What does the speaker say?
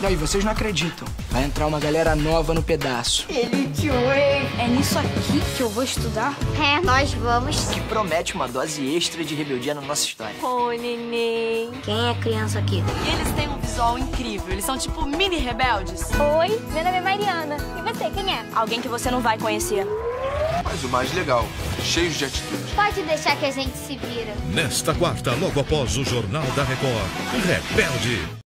Peraí, vocês não acreditam. Vai entrar uma galera nova no pedaço. Elite Way. É nisso aqui que eu vou estudar? É, nós vamos. Que promete uma dose extra de rebeldia na nossa história. Ô, neném. Quem é criança aqui? Eles têm um visual incrível. Eles são tipo mini rebeldes. Oi, meu nome é Mariana. E você, quem é? Alguém que você não vai conhecer. Mas o mais legal, cheios de atitude. Pode deixar que a gente se vira. Nesta quarta, logo após o Jornal da Record, Rebelde.